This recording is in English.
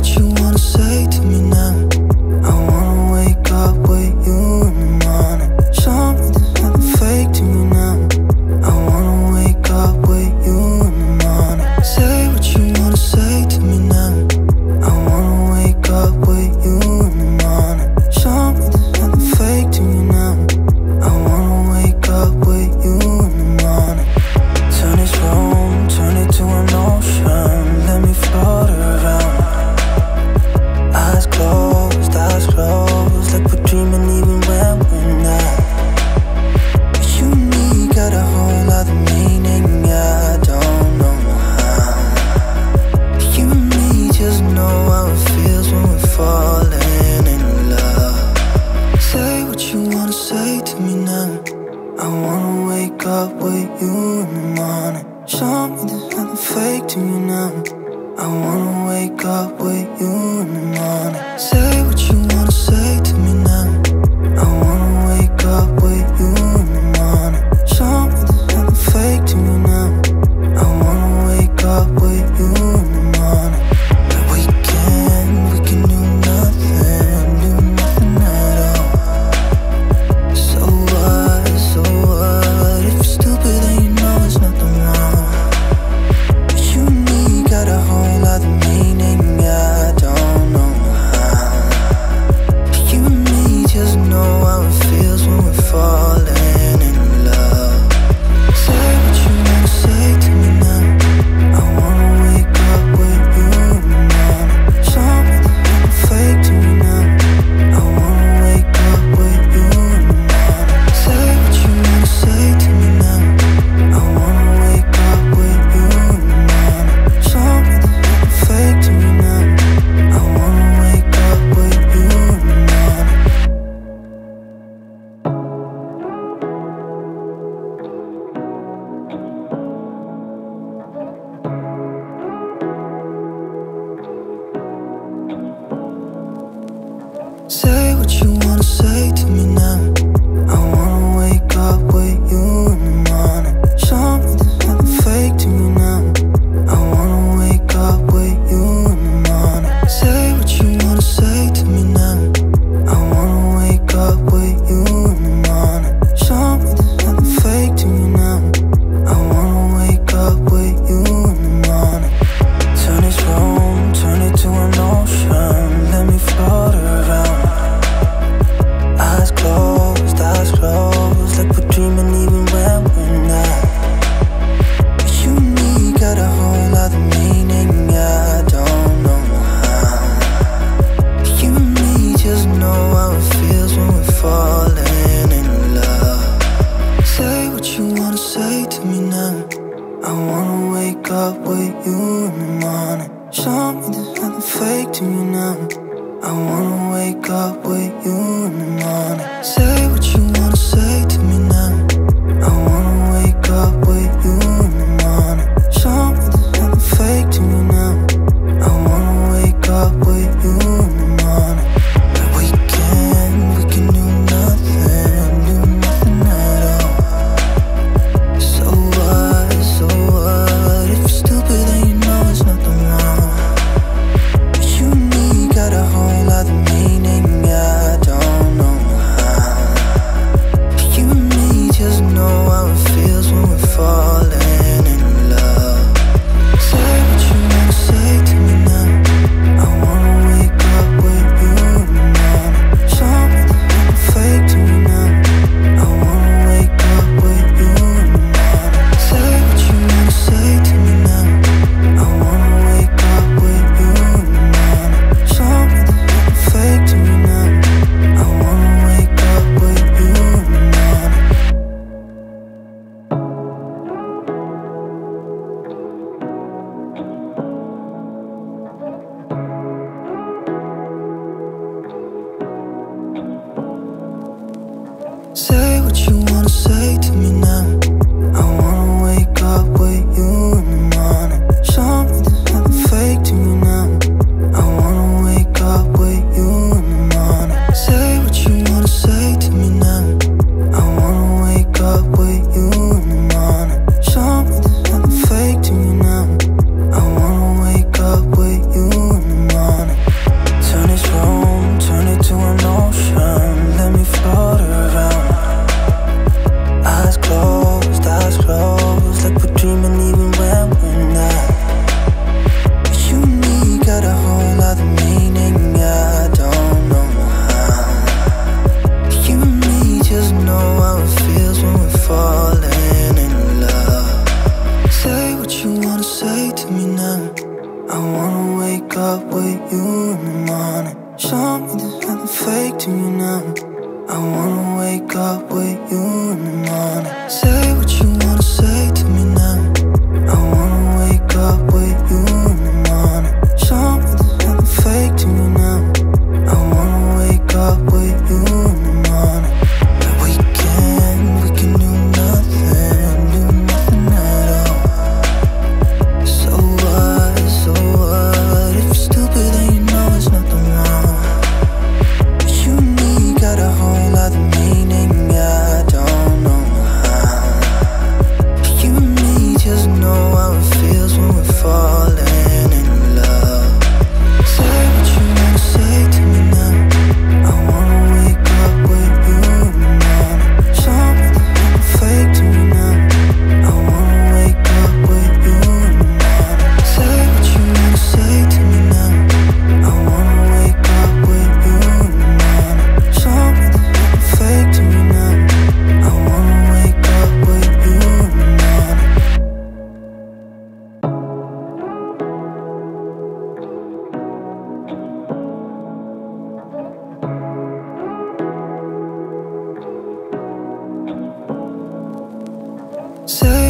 Wanna there's nothing fake to me now. I wanna wake up with you in the morning. Say what you wanna say to me now. I wanna wake up with you in the morning. Show me there's nothing fake to me now. I wanna wake up with you in the morning. Like we can do nothing at all. So what, if you're stupid then you know there's nothing wrong. But you and me got a whole other meaning, I don't know how. You and me just know how it feels when we're falling in love. Say what you wanna say to me now. I wanna wake up with you in the morning. Show me there's nothing fake to me now. I wanna wake up with you in the morning. Say what you wanna say to me now. I wanna wake up with you in the morning. Show me there's nothing fake to me now. I wanna wake up with you in the morning. Say